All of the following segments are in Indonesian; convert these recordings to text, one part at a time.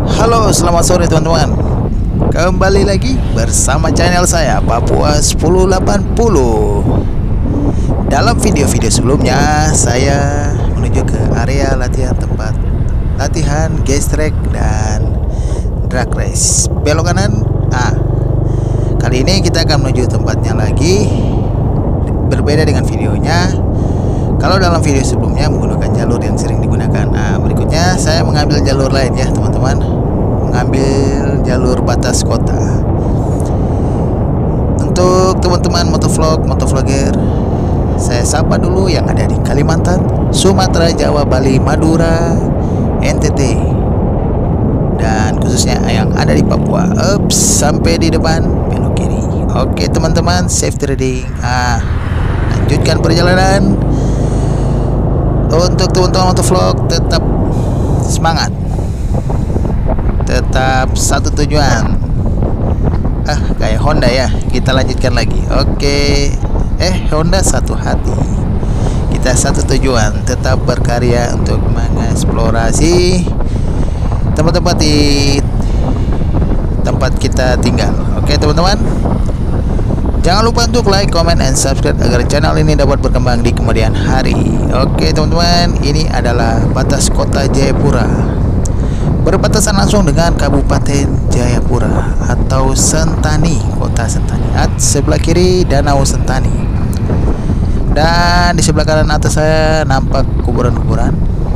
Halo, selamat sore teman-teman. Kembali lagi bersama channel saya Papua 1080. Dalam video-video sebelumnya saya menuju ke area latihan tempat latihan gas track dan drag race. Belok kanan. Kali ini kita akan menuju tempatnya lagi. Berbeda dengan videonya. Kalau dalam video sebelumnya menggunakan jalur yang sering digunakan. Berikutnya saya mengambil jalur lain ya teman-teman. Mengambil jalur batas kota. Untuk teman-teman motovlogger, saya sapa dulu yang ada di Kalimantan, Sumatera, Jawa, Bali, Madura, NTT, dan khususnya yang ada di Papua. Sampai di depan belok kiri. Oke teman-teman, safety riding. Lanjutkan perjalanan. Untuk teman-teman motovlog, tetap semangat, tetap satu tujuan. Kayak Honda ya. Kita lanjutkan lagi. Oke. Honda satu hati. Kita satu tujuan, tetap berkarya untuk mengeksplorasi tempat-tempat di tempat kita tinggal. Oke teman-teman, jangan lupa untuk like, comment, and subscribe agar channel ini dapat berkembang di kemudian hari. Oke teman-teman, ini adalah batas kota Jayapura, berbatasan langsung dengan Kabupaten Jayapura atau Sentani, kota Sentani. Sebelah kiri Danau Sentani, dan di sebelah kanan atas saya nampak kuburan-kuburan.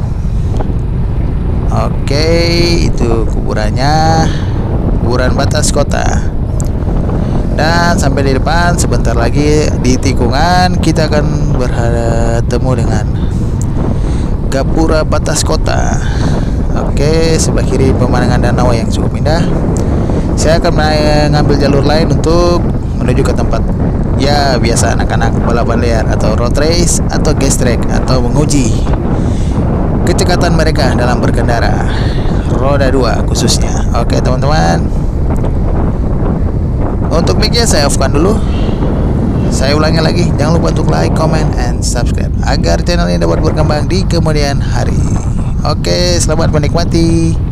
Oke, itu kuburannya, kuburan batas kota. Dan sampai di depan sebentar lagi di tikungan kita akan bertemu dengan Gapura batas kota. Oke, sebelah kiri pemandangan danau yang cukup indah. Saya akan mengambil jalur lain untuk menuju ke tempat ya biasa anak-anak balapan liar atau road race atau gas track, atau menguji kecepatan mereka dalam berkendara roda 2 khususnya. Oke teman-teman, untuk mic-nya saya off-kan dulu. Saya ulangi lagi, jangan lupa untuk like, comment, and subscribe agar channel ini dapat berkembang di kemudian hari. Oke, selamat menikmati.